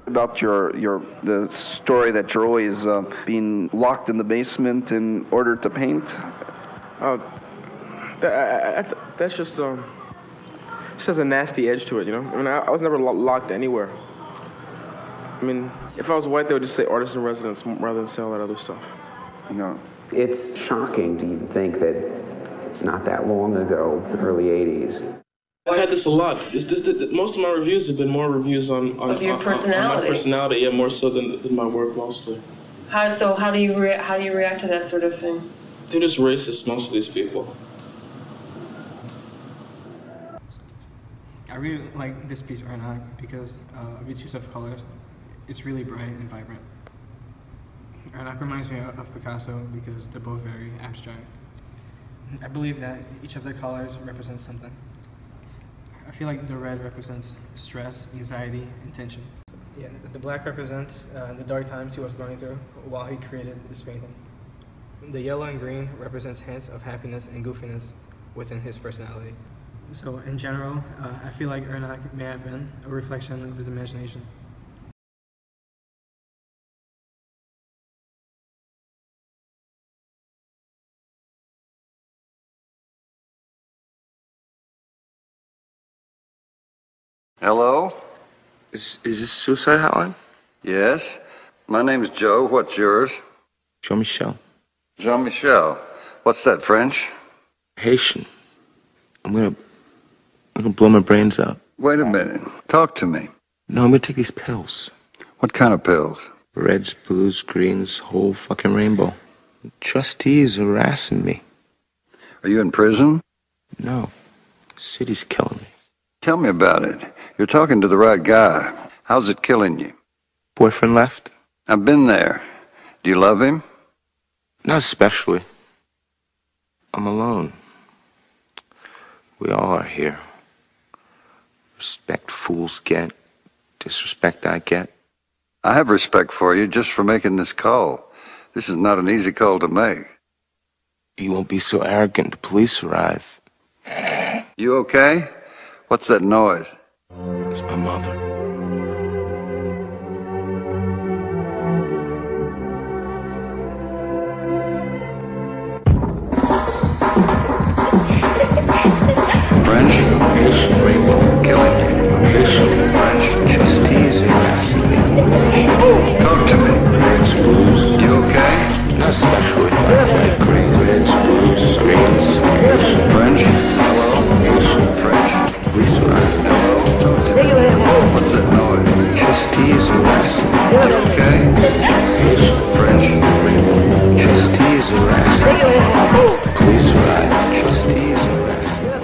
About the story that you're always being locked in the basement in order to paint. That's just it has a nasty edge to it, you know. I mean, I was never locked anywhere. I mean, if I was white, they would just say artist in residence rather than say all that other stuff. You know, it's shocking to even think that it's not that long ago, the early '80s. I've had this a lot. Most of my reviews have been more reviews on your personality. On my personality, yeah, more so than my work mostly. How do you react to that sort of thing? They're just racist, most of these people. I really like this piece, Ernak, because of its use of colors. It's really bright and vibrant. Ernak reminds me of Picasso because they're both very abstract. I believe that each of the colors represents something. I feel like the red represents stress, anxiety, and tension. Yeah, the black represents the dark times he was going through while he created this painting. The yellow and green represents hints of happiness and goofiness within his personality. So in general, I feel like Ernak may have been a reflection of his imagination. Hello? Is this suicide hotline? Yes. My name's Joe. What's yours? Jean-Michel. Jean-Michel. What's that, French? Haitian. I'm gonna blow my brains out. Wait a minute. Talk to me. No, I'm gonna take these pills. What kind of pills? Reds, blues, greens, whole fucking rainbow. The trustees are harassing me. Are you in prison? No. The city's killing me. Tell me about it. You're talking to the right guy. How's it killing you? Boyfriend left? I've been there. Do you love him? Not especially. I'm alone. We all are here. Respect fools get. Disrespect I get. I have respect for you just for making this call. This is not an easy call to make. You won't be so arrogant. The police arrive. You okay? What's that noise? It's my mother. French? Haitian rainbow. Killing you. Haitian French. Trustees are harassing me. Talk to me. Reds, blues. You okay? Not especially. Black, greens, reds, blues, greens. Haitian French? Hello? Haitian French? Police arrive. Hello? Talk to me. What's that noise? Trustees are harassing me. You okay? Haitian French? rainbow. Trustees are harassing me. Police arrive. Trustees are harassing me.